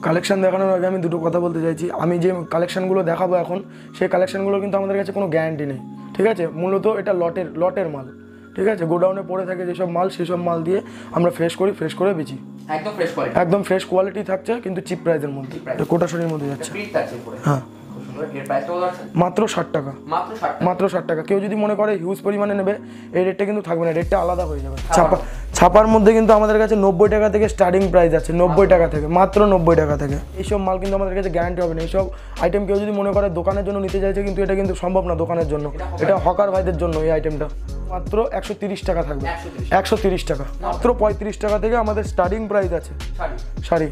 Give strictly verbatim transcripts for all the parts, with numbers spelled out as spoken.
Collection দেখানোর আগে আমি দুটো কথা বলতে চাইছি। আমি যে কালেকশনগুলো দেখাবো এখন, সেই কালেকশনগুলো কিন্তু আমাদের কাছে কোনো গ্যারান্টি নেই, ঠিক আছে। মূলত এটা লটের লটের মাল, ঠিক আছে। গোডাউনে পড়ে থাকে যেসব মাল, সেসব মাল দিয়ে আমরা ফ্রেশ করি, ফ্রেশ করে বেচি। একদম ফ্রেশ কোয়ালিটি, একদম ফ্রেশ কোয়ালিটি থাকছে, কিন্তু চিপ প্রাইসের মধ্যে। এটা কোটা শাড়ির মধ্যে যাচ্ছে। হ্যাঁ, মাত্র ষাট টাকা, মাত্র ষাট টাকা। কেউ যদি মনে করে হিউজ পরিমাণে নেবে, এই রেটটা কিন্তু থাকবে না, রেটটা আলাদা হয়ে যাবে। ছাপা ছাপার মধ্যে কিন্তু আমাদের কাছে নব্বই টাকা থেকে স্টার্টিং প্রাইস আছে, নব্বই টাকা থেকে, মাত্র নব্বই টাকা থেকে। এইসব মাল কিন্তু আমাদের কাছে গ্যারান্টি হবে না। এইসব আইটেম কেউ যদি মনে করে দোকানের জন্য নিতে চাইছে, কিন্তু এটা কিন্তু সম্ভব না দোকানের জন্য, এটা হকার ভাইদের জন্য। এই আইটেমটা মাত্র একশো তিরিশ টাকা থাকবে, একশো তিরিশ টাকা। মাত্র পঁয়ত্রিশ টাকা থেকে আমাদের স্টার্টিং প্রাইস আছে শাড়ি।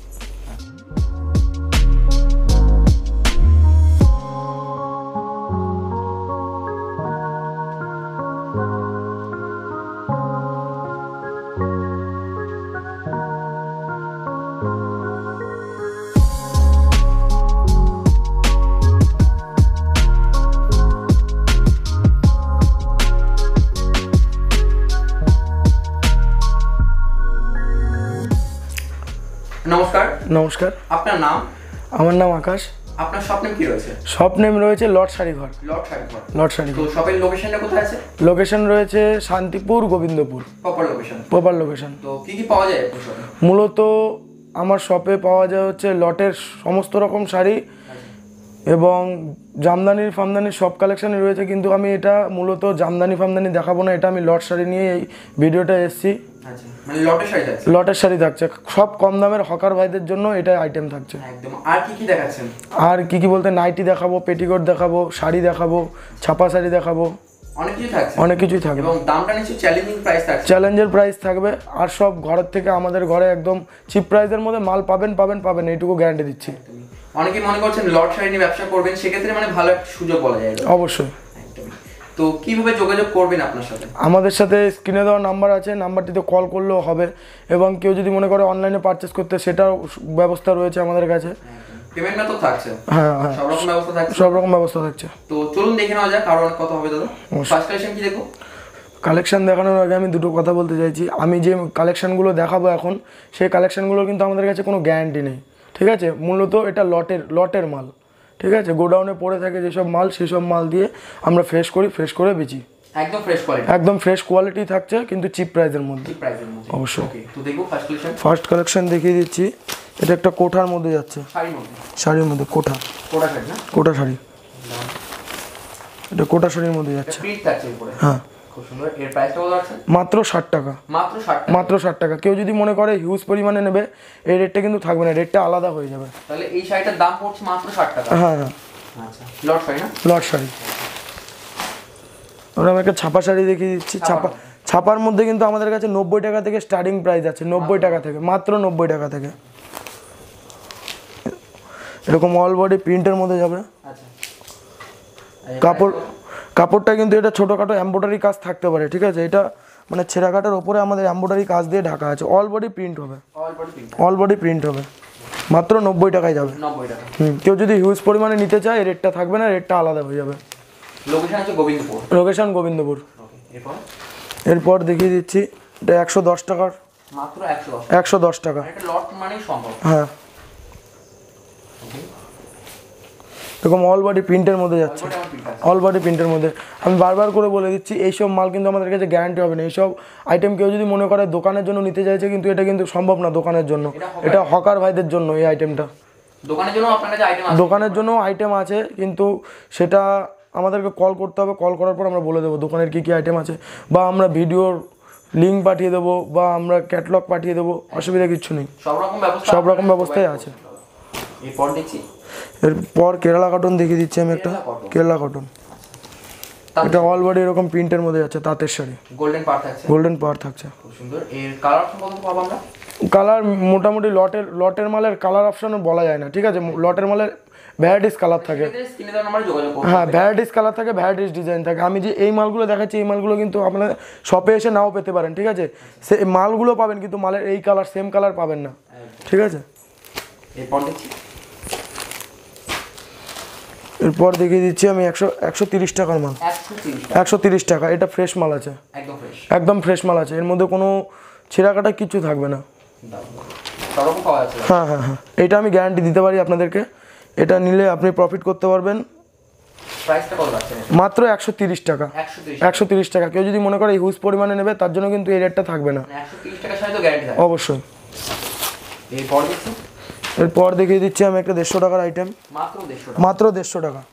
নমস্কার। নমস্কার। আপনার নাম? আমার নাম আকাশ। আপনার শপ নেম কি রয়েছে? শপ নেম রয়েছে লট শাড়ি ঘর। লট শাড়ি ঘর। লট শাড়ি তো ঘর। শপের লোকেশনটা কোথায় আছে? লোকেশন রয়েছে Shantipur, Gobindapur. Proper location? Proper location. তো কি কি পাওয়া যায় আপনার শপে? মূলত আমার শপে পাওয়া যায় হচ্ছে লটের সমস্ত রকম শাড়ি এবং জামদানির ফামদানির সব কালেকশানই রয়েছে, কিন্তু আমি এটা মূলত জামদানি ফামদানি দেখাবো না। এটা আমি লট শাড়ি নিয়ে এই ভিডিওটা এসেছি। আচ্ছা, মানে লটের শাড়ি থাকছে? লটের শাড়ি থাকছে, সব কম দামের হকার ভাইদের জন্য এটা আইটেম থাকছে। একদম। আর কি কি দেখাচ্ছেন? আর কি কি বলতে, নাইটি দেখাবো, পেটিকোট দেখাবো, শাড়ি দেখাবো, ছাপা শাড়ি দেখাবো, অনেক কিছু থাকছে। অনেক কিছুই থাকবে। এবং দামটা নিশ্চয়ই চ্যালেঞ্জিং প্রাইস থাকছে? চ্যালেঞ্জের প্রাইস থাকবে। আর সব ঘরের থেকে আমাদের ঘরে একদম চিপ প্রাইসের মধ্যে মাল পাবেন পাবেন পাবেন এইটুকু গ্যারান্টি দিচ্ছি। অনেকে মনে করছেন লট শাড়ি নিয়ে ব্যবসা করবেন, সেক্ষেত্রে মানে ভালো একটা সুযোগ বলা যায়। অবশ্যই। তো কিভাবে যোগাযোগ করবেন আপনার সাথে? আমাদের সাথে স্ক্রিনে দেওয়া নাম্বার আছে, নাম্বারটিতে কল করলেও হবে। এবং কেউ যদি মনে করে অনলাইনে পারচেস করতে, সেটাও ব্যবস্থা রয়েছে আমাদের কাছে। পেমেন্ট মেথড থাকছে? হ্যাঁ হ্যাঁ, সব রকম ব্যবস্থা থাকছে। সব রকম ব্যবস্থা থাকছে। তো চলুন দেখে নেওয়া যাক, আরো অনেক কথা হবে দাদা। ফার্স্ট কালেকশন কি দেখো? কালেকশন দেখানোর আগে আমি দুটো কথা বলতে চাইছি। আমি যে কালেকশনগুলো দেখাবো এখন, সেই কালেকশনগুলোর কিন্তু আমাদের কাছে কোনো গ্যারান্টি নেই, ঠিক আছে। মূলত এটা লটের লটের মাল, ঠিক আছে। গোডাউনে পড়ে থাকে যেসব মাল, সেসব মাল দিয়ে আমরা ফ্রেশ করি, ফ্রেশ করে বেচি। একদম ফ্রেশ কোয়ালিটি, একদম ফ্রেশ কোয়ালিটি থাকছে, কিন্তু চিপ প্রাইসের মধ্যে। চিপ প্রাইসের মধ্যে, অবশ্যই। ওকে, তো দেখো ফার্স্ট কালেকশন। ফার্স্ট কালেকশন দেখিয়ে দিচ্ছি। এটা একটা কোঠার মধ্যে যাচ্ছে, শাড়ির মধ্যে। শাড়ির মধ্যে কোঠা, কোটা শাড়ি না? কোটা শাড়ি। এটা কোটা শাড়ির মধ্যে যাচ্ছে। প্রিন্ট থাকছে উপরে। হ্যাঁ, খুব সুন্দর। এর প্রাইসটা কত আছে? মাত্র ষাট টাকা, মাত্র ষাট টাকা। মাত্র ষাট টাকা। কেউ যদি মনে করে হিউজ পরিমাণে নেবে, এই রেটটা কিন্তু থাকবে না, রেটটা আলাদা হয়ে যাবে। তাহলে এই শাড়িটার দাম পড়ছে মাত্র ষাট টাকা? হ্যাঁ হ্যাঁ। আচ্ছা, লট শাড়ি না? লট শাড়ি। আমরা আমি একটা ছাপা শাড়ি দেখিয়ে দিচ্ছি। ছাপা ছাপার মধ্যে কিন্তু আমাদের কাছে নব্বই টাকা থেকে স্টার্টিং প্রাইস আছে, নব্বই টাকা থেকে, মাত্র নব্বই টাকা থেকে। এরকম অল বডি প্রিন্টের মধ্যে যাবে। আচ্ছা, কাপড় কাপড়টা কিন্তু এটা ছোটোখাটো এমব্রয়ডারি কাজ থাকতে পারে, ঠিক আছে। এটা মানে ছেঁড়া কাটার ওপরে আমাদের এমব্রয়ডারি কাজ দিয়ে ঢাকা আছে। অল বডি প্রিন্ট হবে, all body print, all body print হবে। মাত্র নব্বই টাকায় যাবে। নব্বই টাকা। হুম, কেউ যদি হিউজ পরিমাণে নিতে চায়, রেটটা থাকবে না, রেটটা আলাদা হয়ে যাবে। লোকেশন আছে গোবিন্দপুর? লোকেশন গোবিন্দপুর। এরপর এরপর দেখিয়ে দিচ্ছি। এটা একশো দশ টাকার, মাত্র একশো দশ, একশো দশ টাকা। এটা লট মানেই সম্ভব। হ্যাঁ, এরকম অল বডি প্রিন্টের মধ্যে যাচ্ছে, অল বডি প্রিন্টের মধ্যে। আমি বারবার করে বলে দিচ্ছি, এইসব মাল কিন্তু আমাদের কাছে গ্যারান্টি হবে না। এইসব আইটেম কেউ যদি মনে করে দোকানের জন্য নিতে চাইছে, কিন্তু এটা কিন্তু সম্ভব না দোকানের জন্য, এটা হকার ভাইদের জন্য। এই আইটেমটা দোকানের জন্য আপনার কাছে আইটেম আছে? দোকানের জন্য আইটেম আছে, কিন্তু সেটা আমাদেরকে কল করতে হবে। কল করার পর আমরা বলে দেবো দোকানের কী কী আইটেম আছে, বা আমরা ভিডিওর লিঙ্ক পাঠিয়ে দেবো, বা আমরা ক্যাটলগ পাঠিয়ে দেবো, অসুবিধা কিছু নেই। সব রকম ব্যবস্থা, সব রকম ব্যবস্থাই আছে। এরপর দেখছি, এরপর কেরালা কটন দেখিয়ে দিচ্ছি আমি একটা। কেরালা কটন, এটা অল বডি এরকম প্রিন্টের মধ্যে যাচ্ছে, তাঁতের শাড়ি। গোল্ডেন পার থাকছে? গোল্ডেন পার থাকছে। খুব সুন্দর। এর কালার অপশন কত পাবো আমরা? কালার মোটামুটি লটের লটের মালের কালার অপশন বলা যায় না, ঠিক আছে। লটের মালের ভ্যারাইটিস কালার থাকে। হ্যাঁ, ভ্যারাইটিস কালার থাকে, ভ্যারাইটিস ডিজাইন থাকে। আমি যে এই মালগুলো দেখাচ্ছি, এই মালগুলো কিন্তু আপনার শপে এসে নাও পেতে পারেন, ঠিক আছে। সে মালগুলো পাবেন, কিন্তু মালের এই কালার সেম কালার পাবেন না, ঠিক আছে। এরপর দেখছি, এরপর দেখিয়ে দিচ্ছি আমি একশো একশো তিরিশ টাকার মাল। একশো তিরিশ টাকা। এটা ফ্রেশ মাল আছে, একদম ফ্রেশ মাল আছে। এর মধ্যে কোনো ছেঁড়া কাটা কিছু থাকবে না। সব রকম পাওয়া যাচ্ছে। হ্যাঁ হ্যাঁ হ্যাঁ, এটা আমি গ্যারান্টি দিতে পারি আপনাদেরকে। এটা নিলে আপনি প্রফিট করতে পারবেন। প্রাইসটা কত রাখছেন? মাত্র একশো তিরিশ টাকা। একশো তিরিশ একশো তিরিশ টাকা। কেউ যদি মনে করে হিউজ পরিমাণে নেবে তার জন্য কিন্তু এই রেটটা থাকবে না। মানে একশো তিরিশ টাকার সাথে তো গ্যারান্টি থাকে অবশ্যই। এরপর দেখছি, এরপর দেখিয়ে দিচ্ছি আমি একটা দেড়শো টাকার আইটেম। মাত্র দেড়শো টাকা। মাত্র দেড়শো টাকা।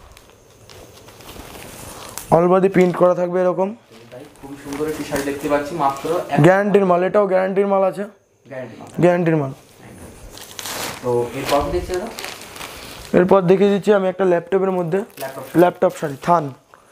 অলবডি প্রিন্ট করা থাকবে এরকম। খুব সুন্দর একটি শাড়ি দেখতে পাচ্ছি, মাত্র গ্যারান্টির মাল, এটাও গ্যারান্টির মাল আছে। গ্যারান্টি মাল। গ্যারান্টির মাল। তো এরপর কি দেখছি দাদা? এরপর দেখিয়ে দিচ্ছি আমি একটা ল্যাপটপের মধ্যে ল্যাপটপ ল্যাপটপ শাড়ি থান।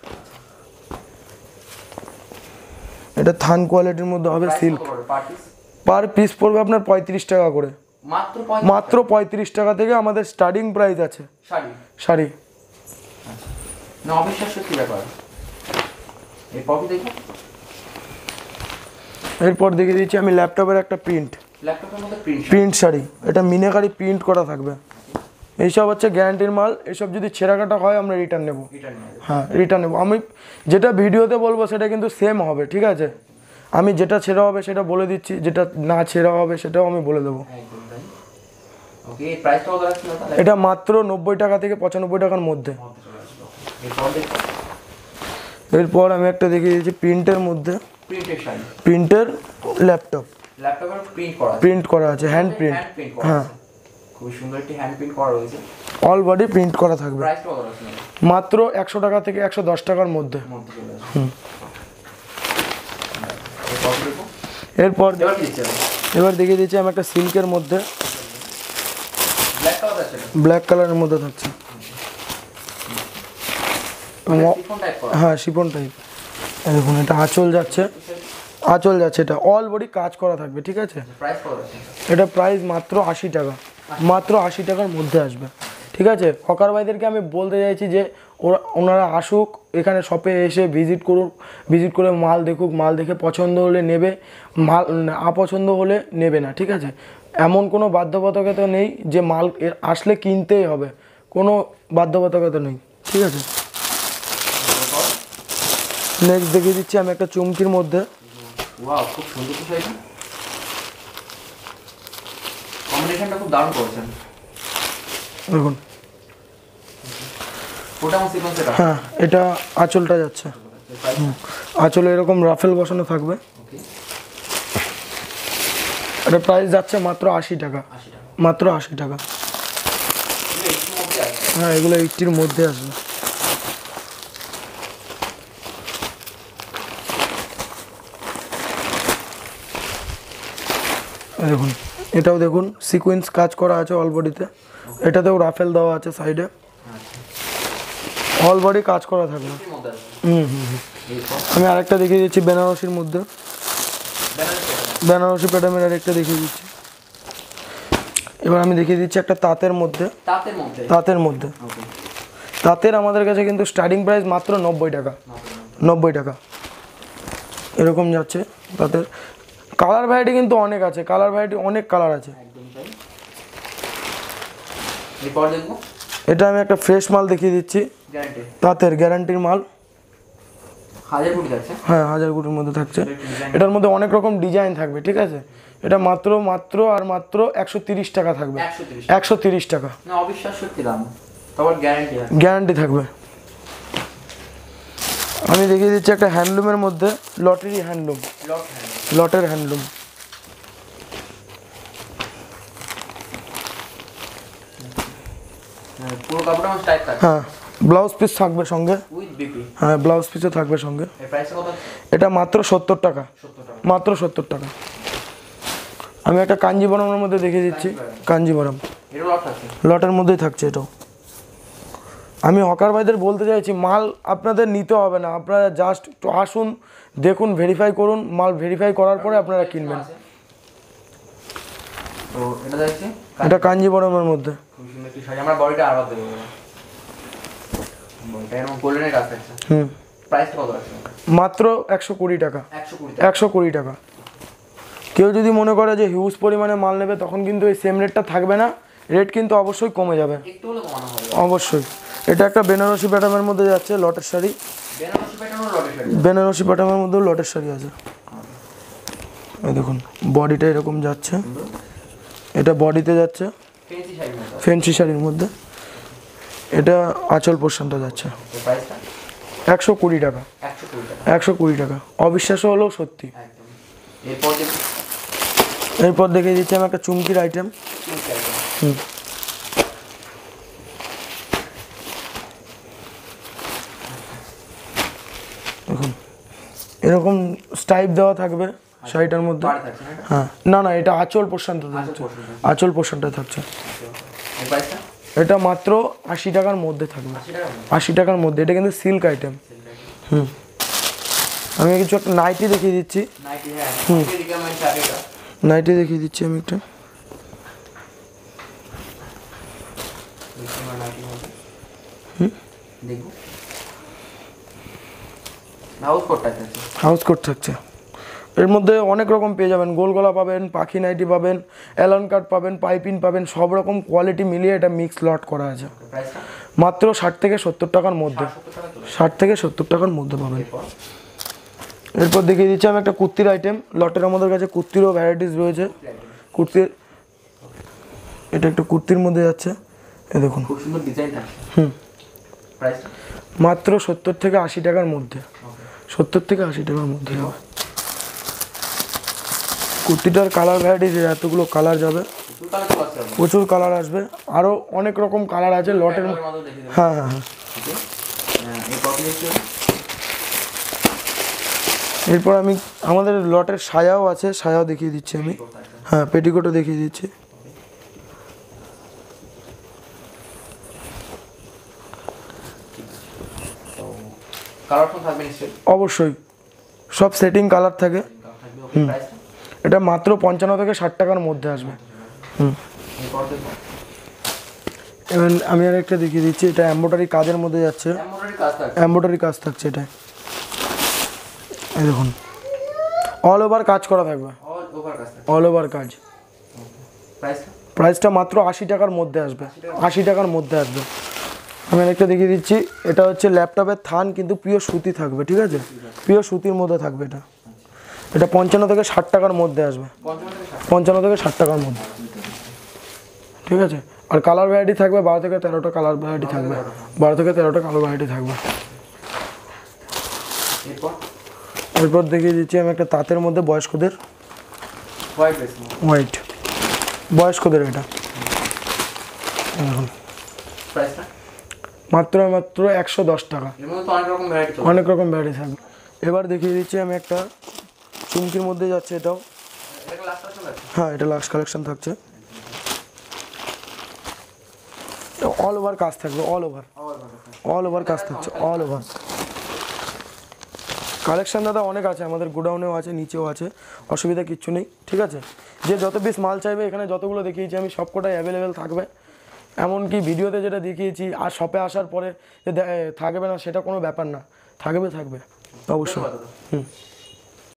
এটা থান কোয়ালিটির মধ্যে হবে, সিল্ক। পার পিস পড়বে আপনার পঁয়ত্রিশ টাকা করে। মাত্র মাত্র পঁয়ত্রিশ টাকা থেকে আমাদের স্টার্টিং প্রাইস আছে শাড়ি। শাড়ি না অবিশ্বাস্য কি ব্যাপার। এরপর কি দেখো? এরপর দেখিয়ে দিচ্ছি আমি ল্যাপটপের একটা প্রিন্ট, ল্যাপটপের মধ্যে প্রিন্ট প্রিন্ট শাড়ি। এটা মিনাকারি প্রিন্ট করা থাকবে। এইসব হচ্ছে গ্যারান্টির মাল। এইসব যদি ছেঁড়া কাটা হয় আমরা রিটার্ন নেবো। হ্যাঁ রিটার্ন নেবো। আমি যেটা ভিডিওতে বলবো সেটা কিন্তু সেম হবে, ঠিক আছে? আমি যেটা ছেঁড়া হবে সেটা বলে দিচ্ছি, যেটা না ছেঁড়া হবে সেটাও আমি বলে দেবো। ওকে, এই প্রাইসটা কত রাখছেন দাদা? এটা মাত্র নব্বই টাকা থেকে পঁচানব্বই টাকার মধ্যে। এরপর দেখো, এরপর আমি একটা দেখিয়ে দিচ্ছি প্রিন্টের মধ্যে, প্রিন্টের শাড়ি। প্রিন্টের ল্যাপটপ। ল্যাপটপের প্রিন্ট করা আছে। প্রিন্ট করা আছে, হ্যান্ড প্রিন্ট। হ্যান্ড প্রিন্ট করা হ্যাঁ, আছে। খুব সুন্দর একটি হ্যান্ড প্রিন্ট করা রয়েছে। অল বডি প্রিন্ট করা থাকবে। প্রাইসটা কত রাখছেন? মাত্র একশো টাকা থেকে একশো দশ টাকার মধ্যে। মধ্যে চলে আসে। হুম। এরপর দেখো, এরপর এবার কি দেখছি? এবার দেখিয়ে দিচ্ছি আমি একটা সিল্কের মধ্যে, ব্ল্যাক কালার আছে। ব্ল্যাক কালারের মধ্যে থাকছে। শিফন টাইপ করা। হ্যাঁ শিফন টাইপ। দেখুন এটা আঁচল যাচ্ছে, আঁচল যাচ্ছে। এটা অল বডি কাজ করা থাকবে, ঠিক আছে? প্রাইস কত রাখছেন? এটা প্রাইস মাত্র আশি টাকা। মাত্র আশি টাকার মধ্যে আসবে, ঠিক আছে? হকার ভাইদেরকে আমি বলতে চাইছি যে ওরা ওনারা আসুক এখানে শপে এসে ভিজিট করুক, ভিজিট করে মাল দেখুক, মাল দেখে পছন্দ হলে নেবে, মাল অপছন্দ হলে নেবে না, ঠিক আছে? এমন কোনো বাধ্যবাধকতা নেই যে মাল এর আসলে কিনতেই হবে, কোনো বাধ্যবাধকতা নেই, ঠিক আছে? নেক্সট দেখিয়ে দিচ্ছি আমি একটা চুমকির মধ্যে। ওয়াও, খুব সুন্দর তো শাড়িটা। কম্বিনেশনটা খুব দারুণ করেছেন। দেখুন ওটা আমার সিকোয়েন্স এটা। হ্যাঁ এটা আঁচলটা যাচ্ছে। আঁচলে এরকম রাফেল বসানো থাকবে। ওকে, এটা প্রাইস যাচ্ছে মাত্র আশি টাকা। আশি টাকা। মাত্র আশি টাকা। এগুলো একটু মধ্যে আছে। হ্যাঁ এগুলো এইটির মধ্যে আসবে। দেখুন এটাও দেখুন সিকোয়েন্স কাজ করা আছে অল বডিতে। এটাতেও রাফেল দেওয়া আছে সাইডে। অল বডি কাজ করা থাকবে। এর মধ্যে আছে। হুম হুম হুম। এরপর আমি আরেকটা দেখিয়ে দিচ্ছি বেনারসির মধ্যে। বেনারসি এটা। বেনারসি প্যাটার্নের আরেকটা দেখিয়ে দিচ্ছি। এবার আমি দেখিয়ে দিচ্ছি একটা তাঁতের মধ্যে। তাঁতের মধ্যে। তাঁতের মধ্যে। ওকে, তাঁতের আমাদের কাছে কিন্তু স্টার্টিং প্রাইস মাত্র নব্বই টাকা। নব্বই টাকা এরকম যাচ্ছে তাঁতের। কালার ভ্যারাইটি কিন্তু অনেক আছে, কালার ভ্যারাইটি অনেক কালার আছে। একদম তাই। এরপর দেখবো, এটা আমি একটা ফ্রেশ মাল দেখিয়ে দিচ্ছি, গ্যারান্টি। তাঁতের গ্যারান্টির মাল। হাজার কোটি আছে। হ্যাঁ হাজার কোটির মধ্যে থাকছে। এটার মধ্যে অনেক রকম ডিজাইন থাকবে, ঠিক আছে? এটা মাত্র মাত্র আর মাত্র একশো তিরিশ টাকা থাকবে। একশো তিরিশ। একশো তিরিশ টাকা না অবিশ্বাস্য কি দাম, তবে গ্যারান্টি আছে। গ্যারান্টি থাকবে। আমি দেখিয়ে দিচ্ছি একটা হ্যান্ডলুমের মধ্যে, লটারি হ্যান্ডলুম, লট হ্যান্ড। লটের হ্যান্ডলুম। পুরো কাপড়টা আমার টাইপ থাকে। হ্যাঁ ব্লাউজ পিস থাকবে সঙ্গে। With BP. হ্যাঁ ব্লাউজ পিসও থাকবে সঙ্গে। এর প্রাইস কত আছে? এটা মাত্র সত্তর টাকা। সত্তর টাকা। মাত্র সত্তর টাকা। আমি একটা কাঞ্জিবরমের মধ্যে দেখিয়ে দিচ্ছি, কাঞ্জিবরম এর লট আছে। লটের মধ্যেই থাকছে এটাও। আমি হকার ভাইদের বলতে চাইছি মাল আপনাদের নিতে হবে না, আপনারা জাস্ট একটু আসুন, দেখুন, ভেরিফাই করুন, মাল ভেরিফাই করার পরে আপনারা কিনবেন। তো এটা দেখছি, এটা কাঞ্জিবরমের মধ্যে। খুব সুন্দর একটি শাড়ি। আমরা বডিটা আবার দেবো। বডিটা এরকম গোল্ডেনের কাজ আছে। হুম প্রাইসটা কত আছে? মাত্র একশো কুড়ি টাকা। একশো কুড়ি টাকা। একশো কুড়ি টাকা। কেউ যদি মনে করে যে হিউজ পরিমাণে মাল নেবে তখন কিন্তু এই সেম রেটটা থাকবে না, রেট কিন্তু অবশ্যই কমে যাবে, একটু হলে কমানো হবে অবশ্যই। এটা একটা বেনারসি প্যাটার্নের মধ্যে যাচ্ছে, লটের শাড়ি। বেনারসি প্যাটার্ন লটের শাড়ি। বেনারসি প্যাটার্নের মধ্যেও লটের শাড়ি আছে। এই দেখুন বডিটা এরকম যাচ্ছে। এটা বডিতে যাচ্ছে, ফেন্সি শাড়ির মধ্যে। ফেন্সি শাড়ির মধ্যে। এটা আঁচল পোর্শনটা যাচ্ছে এর প্রাইসটা একশো কুড়ি টাকা, একশো কুড়ি টাকা। একশো কুড়ি টাকা। অবিশ্বাস্য হলেও সত্যি। একদম। এরপর যে এরপর দেখিয়ে দিচ্ছি আমি একটা চুমকির আইটেম। চুমকি item। হুম, দেখুন এরকম স্টাইপ দেওয়া থাকবে শাড়িটার মধ্যে। পাড় থাকছে না এটা? হ্যাঁ, না না এটা আঁচল পোর্শনটা আঁচল থাকছে, portion। আঁচল পোর্শনটা থাকছে। এর প্রাইসটা এটা মাত্র আশি টাকার মধ্যে থাকবে, আশি টাকা মধ্যে। আশি টাকার মধ্যে। এটা কিন্তু সিল্ক আইটেম। হুম, আমি কিছু একটা নাইটি দেখিয়ে দিচ্ছি, নাইটি, হ্যাঁ নাইটি রিকমেন্ড থাকে এটা। নাইটি দেখিয়ে দিচ্ছি আমি একটা। তোমার নাইটির মধ্যে হুম, দেখো হাউস কোটটা আছে। হাউস কোট থাকছে। এর মধ্যে অনেক রকম পেয়ে যাবেন, গোল গলা পাবেন, পাখি নাইটি পাবেন, অ্যালন কাট পাবেন, পাইপিন পাবেন, সব রকম কোয়ালিটি মিলিয়ে এটা মিক্স লট করা আছে। প্রাইসটা মাত্র ষাট থেকে সত্তর টাকার মধ্যে, সত্তর টাকা চলে। ষাট থেকে সত্তর টাকার মধ্যে পাবেন। এরপর এরপর দেখিয়ে দিচ্ছি আমি একটা কুর্তির আইটেম। লটের আমাদের কাছে কুর্তিরও ভ্যারাইটিস রয়েছে। কুর্তির, এটা একটা কুর্তির মধ্যে যাচ্ছে, এ দেখুন। খুব সুন্দর ডিজাইন থাকে। হুম, প্রাইসটা মাত্র সত্তর থেকে আশি টাকার মধ্যে, সত্তর থেকে আশি টাকার মধ্যে হবে। কুর্তিটার কালার ভ্যারাইটিস এতগুলো কালার যাবে, প্রচুর কালার তো আছে। প্রচুর কালার আসবে, আরও অনেক রকম কালার আছে লটের। এর মধ্যে দেখে দেবো। হ্যাঁ হ্যাঁ হ্যাঁ। ওকে। হ্যাঁ, এরপর কি দেখছো? এরপর আমি আমাদের লটের সায়াও আছে, সায়াও দেখিয়ে দিচ্ছি আমি। হ্যাঁ, পেটিকোটও দেখিয়ে দিচ্ছি। তো কালারফুল থাকবে নিশ্চয়ই। অবশ্যই সব সেটিং কালার থাকে। থাকবে। ওকে, প্রাইসটা এটা মাত্র পঞ্চান্ন থেকে ষাট টাকার মধ্যে আসবে। হুম, এরপর দেখো এবার আমি আর একটা দেখিয়ে দিচ্ছি। এটা এমব্রয়ডারি কাজের মধ্যে যাচ্ছে, এমব্রয়ডারি কাজ থাকবে। এমব্রয়ডারি কাজ থাকছে এটা। এই দেখুন অল ওভার কাজ করা থাকবে, অল ওভার কাজ থাকবে। অল ওভার কাজ। প্রাইসটা প্রাইসটা মাত্র আশি টাকার মধ্যে আসবে, আশি টাকার মধ্যে আসবে। আমি আরেকটা দেখিয়ে দিচ্ছি। এটা হচ্ছে ল্যাপটপের থান, কিন্তু পিওর সুতি থাকবে, ঠিক আছে, পিওর সুতির মধ্যে থাকবে এটা। এটা পঞ্চান্ন থেকে ষাট টাকার মধ্যে আসবে, পঞ্চান্ন থেকে ষাট। পঞ্চান্ন থেকে ষাট টাকার মধ্যে, ঠিক আছে। আর কালার ভ্যারাইটি থাকবে বারো থেকে তেরোটা কালার ভ্যারাইটি থাকবে, বারো থেকে তেরোটা কালার ভ্যারাইটি থাকবে। এরপর এরপর দেখিয়ে দিচ্ছি আমি একটা তাঁতের মধ্যে বয়স্কদের, হোয়াইট ড্রেস। হোয়াইট বয়স্কদের এটা। দেখুন প্রাইসটা মাত্র মাত্র একশো দশ টাকা। এর মধ্যে তো অনেক রকম ভ্যারাইটি। অনেক রকম ভ্যারাইটি থাকবে। এবার দেখিয়ে দিচ্ছি আমি একটা চুমকির মধ্যে যাচ্ছে এটাও। এটা লাস্ট আসলে আছে। হ্যাঁ, এটা লাক্স কালেকশন থাকছে। অল ওভার কাজ থাকবে, অল ওভার, অল ওভার কাজ থাকছে, অল ওভার। কালেকশন দাদা অনেক আছে, আমাদের গোডাউনেও আছে, নিচেও আছে, অসুবিধা কিচ্ছু নেই, ঠিক আছে। যে যত পিস মাল চাইবে এখানে যতগুলো দেখিয়েছি আমি সবকটাই অ্যাভেলেবেল থাকবে। এমনকি ভিডিওতে যেটা দেখিয়েছি আর শপে আসার পরে যে দে- থাকবে না সেটা কোনো ব্যাপার না, থাকবে থাকবে অবশ্যই। ধন্যবাদ দাদা। হুম।